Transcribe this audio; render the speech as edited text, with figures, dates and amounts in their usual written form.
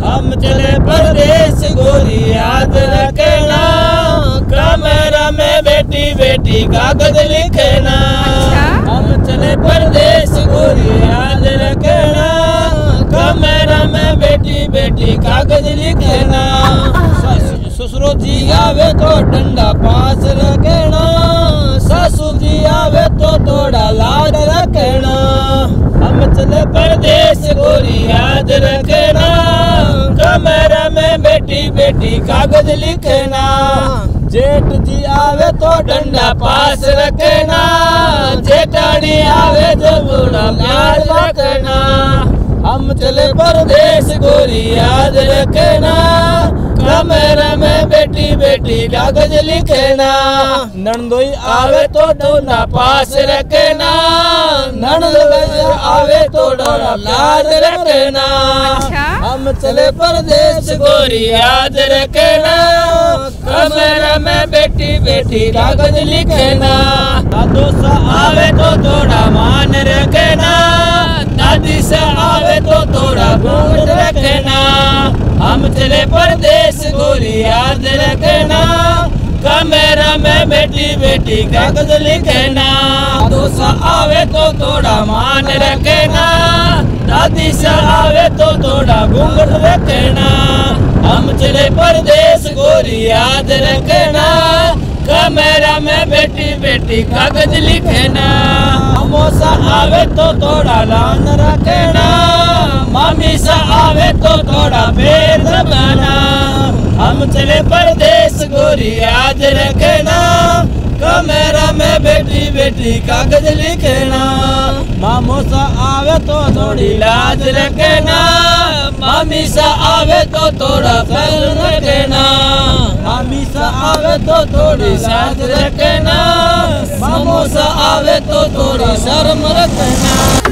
हम चले परदेस गोरी याद रखना, कैमरा में बेटी बेटी कागज लिखना। हम चले परदेस गोरी याद रखना, कैमरा में बेटी बेटी कागज लिखना। ससुरो जी आवे तो डंडा पास रखना, सासू जी आवे तो थोड़ा लाड रखना। हम चले परदेस गोरी याद रखना, कैमरा में बेटी बेटी कागज लिखना। जेठ जी आवे तो डंडा पास रखना, जेठानी आवे तो थोड़ा लाड रखना। हम चले परदेस गोरी याद रखना, कैमरा में बेटी बेटी कागज लिखना। नंदोई आवे तो डोना पास रखना, नंद आवे तो डोना लाड रखना। हम चले परदेस गोरी याद रखना, कैमरा में बेटी बेटी कागज लिखना। दादो सा आवे तो थोड़ा मान रखना, दादी से आवे तो थोड़ा घूंघट रखना। हम चले परदेस गोरी याद रखना, कैमरा में बेटी बेटी कागज लिखना। दोसा आवे तो थोड़ा मान रखना, दादी से आवे तो थोड़ा घूंघट रखना। हम चले परदेस गोरी याद रखना, कैमरा में बेटी बेटी कागज लिखना। मौसा आवे तो थोड़ा लान रखना, मामी सा आवे तो थोड़ा बेर दबाना। हम चले परदेस गोरी याद रखना, कैमरा में बेटी बेटी कागज लिखना। मामो सा आवे तो थोड़ी लाज रखना, मामी सा आवे तो थोड़ा फैल रखना। मामी सा आवे तो थोड़ी साज रखना, मामो सा आवे तो थोड़ी शर्म रखना।